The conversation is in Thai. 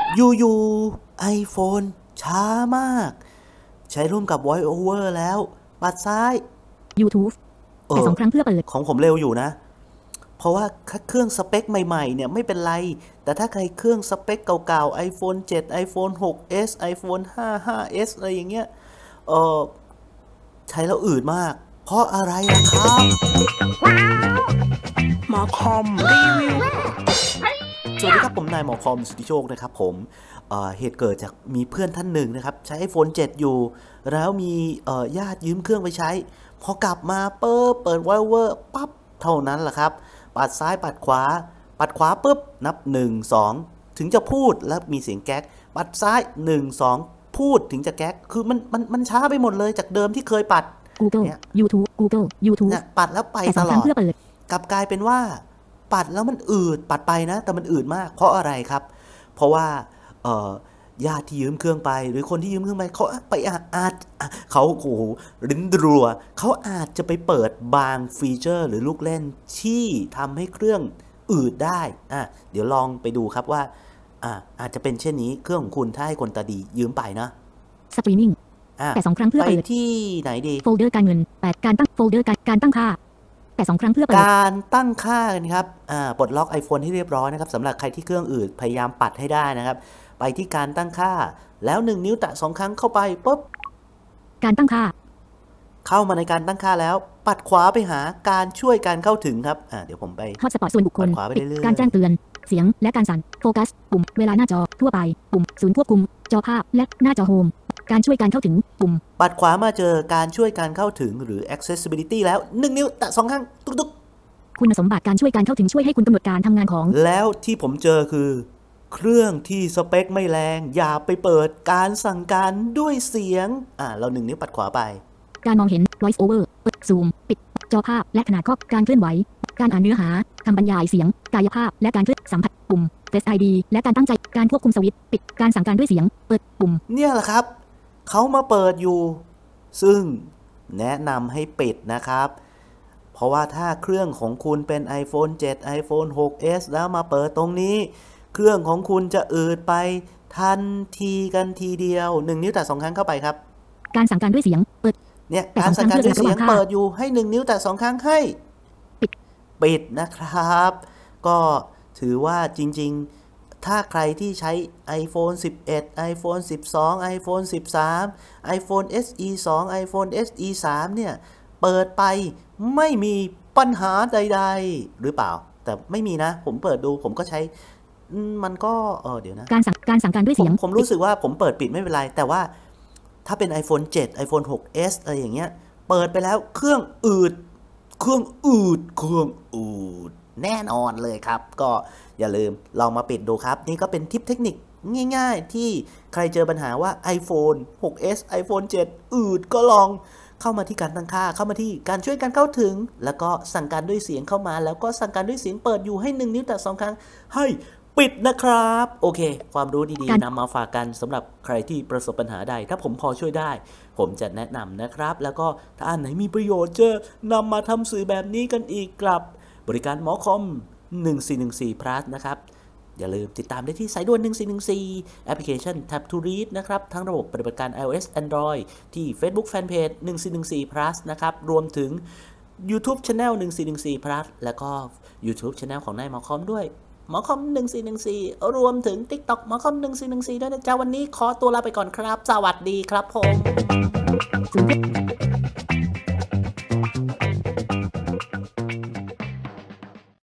อยู่ๆ iPhone ช้ามากใช้ร่วมกับ Voice Over แล้วปัดซ้าย YouTube แต่2 ครั้งเพื่อเปิดของผมเร็วอยู่นะเพราะว่าเครื่องสเปคใหม่ๆเนี่ยไม่เป็นไรแต่ถ้าใครเครื่องสเปคเก่าๆ iPhone 7 iPhone 6s iPhone 5 5s อะไรอย่างเงี้ยใช้แล้วอืดมากเพราะอะไรล่ะครับหมอคอมรีวิวสวัสดีครับผมนายหมอคอมสุทธิโชคนะครับผมเหตุเกิดจากมีเพื่อนท่านหนึ่งนะครับใช้ iPhone 7 อยู่แล้วมีญาติยืมเครื่องไปใช้พอกลับมาเปิดไวเวอร์ปั๊บเท่านั้นแหละครับปัดซ้ายปัดขวาปุ๊บนับ1 2ถึงจะพูดแล้วมีเสียงแก๊กปัดซ้าย1 2พูดถึงจะแก๊กคือมันช้าไปหมดเลยจากเดิมที่เคยปัด Google YouTube ปัดแล้วไปตลอดกลับกลายเป็นว่าปัดแล้วมันอืดปัดไปนะแต่มันอืดมากเพราะอะไรครับเพราะว่าญาติที่ยืมเครื่องไปหรือคนที่ยืมเครื่องไปเขาไปเขาโอ้โหริ้นรัวเขาอาจจะไปเปิดบางฟีเจอร์หรือลูกเล่นที่ทำให้เครื่องอืดได้เดี๋ยวลองไปดูครับว่าอาจจะเป็นเช่นนี้เครื่องของคุณถ้าให้คนตาดียืมไปนะสตรีมมิ่งแต่2 ครั้งเพื่อไปที่ไหนดีโฟลเดอร์การเงิน8การตั้งโฟลเดอร์การตั้งค่าแต่2 ครั้งเพื่อการตั้งค่ากันครับปลดล็อก iPhone ให้เรียบร้อยนะครับสำหรับใครที่เครื่องอื่นพยายามปัดให้ได้นะครับไปที่การตั้งค่าแล้ว1 นิ้วแตะ2 ครั้งเข้าไปปุ๊บการตั้งค่าเข้ามาในการตั้งค่าแล้วปัดขวาไปหาการช่วยการเข้าถึงครับเดี๋ยวผมไปฮอตสปอตส่วนบุคคลการแจ้งเตือนเสียงและการสั่นโฟกัสปุ่มเวลาหน้าจอทั่วไปปุ่มศูนย์ควบคุมจอภาพและหน้าจอโฮมการช่วยการเข้าถึงปุ่มปัดขวามาเจอการช่วยการเข้าถึงหรือ accessibility แล้ว1 นิ้วแตะ2 ครั้งตุ๊กคุณสมบัติการช่วยการเข้าถึงช่วยให้คุณกำหนดการทำงานของแล้วที่ผมเจอคือเครื่องที่สเปคไม่แรงอย่าไปเปิดการสั่งการด้วยเสียงเรา1 นิ้วปัดขวาไปการมองเห็น voice over เปิดซูมปิดจอภาพและขนาดข้อการเคลื่อนไหวการอ่านเนื้อหาคำบรรยายเสียงกายภาพและการเคลื่อนสัมผัสปุ่ม Face ID และการตั้งใจการควบคุมสวิตช์ปิดการสั่งการด้วยเสียงเปิดปุ่มเนี่ยแหละครับเขามาเปิดอยู่ซึ่งแนะนำให้ปิดนะครับเพราะว่าถ้าเครื่องของคุณเป็น iPhone 7 iPhone 6s แล้วมาเปิดตรงนี้เครื่องของคุณจะอืดไปทันทีกันทีเดียว1 นิ้วแตะ2 ครั้งเข้าไปครับการสั่งการด้วยเสียงเปิดเนี่ยการสั่งการด้วยเสียงเปิดอยู่ให้1 นิ้วแตะ2 ครั้งให้ปิดนะครับก็ถือว่าจริงๆถ้าใครที่ใช้ iPhone 11 iPhone 12 iPhone 13 iPhone SE 2 iPhone SE 3เนี่ยเปิดไปไม่มีปัญหาใดๆหรือเปล่าแต่ไม่มีนะผมเปิดดูผมก็ใช้มันก็เดี๋ยวนะการสั่งการด้วยเสียงผมรู้สึกว่าผมเปิดปิดไม่เป็นไรแต่ว่าถ้าเป็น iPhone 7 iPhone 6s อะไรอย่างเงี้ยเปิดไปแล้วเครื่องอืดแน่นอนเลยครับก็อย่าลืมลองมาปิดดูครับนี่ก็เป็นทิปเทคนิคง่ายๆที่ใครเจอปัญหาว่า iPhone 6s iPhone 7 อืดก็ลองเข้ามาที่การตั้งค่าเข้ามาที่การช่วยการเข้าถึงแล้วก็สั่งการด้วยเสียงเข้ามาแล้วก็สั่งการด้วยเสียงเปิดอยู่ให้1 นิ้วแตะ2 ครั้งให้ปิดนะครับโอเคความรู้ดีๆนำมาฝากกันสำหรับใครที่ประสบปัญหาใดถ้าผมพอช่วยได้ผมจะแนะนำนะครับแล้วก็ถ้าอันไหนมีประโยชน์จะนำมาทำสื่อแบบนี้กันอีกกับบริการหมอคอม1414 plus นะครับอย่าลืมติดตามได้ที่สายด่วน1414แอปพลิเคชัน Tap to Read นะครับทั้งระบบปฏิบัติการ iOS Android ที่ Facebook Fanpage 1414 plus นะครับรวมถึง YouTube Channel 1414 plus แล้วก็ YouTube Channel ของนายหมอคอมด้วยหมอคอม1414รวมถึง TikTok หมอคอม1414ด้วยนะจ๊ะวันนี้ขอตัวลาไปก่อนครับสวัสดีครับผม